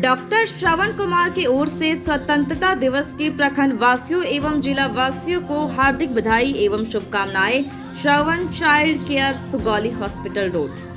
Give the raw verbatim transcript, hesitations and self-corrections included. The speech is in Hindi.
डॉक्टर श्रवण कुमार की ओर से स्वतंत्रता दिवस की प्रखंड वासियों एवं जिला वासियों को हार्दिक बधाई एवं शुभकामनाएं। Shravan child care Sugauli hospital road.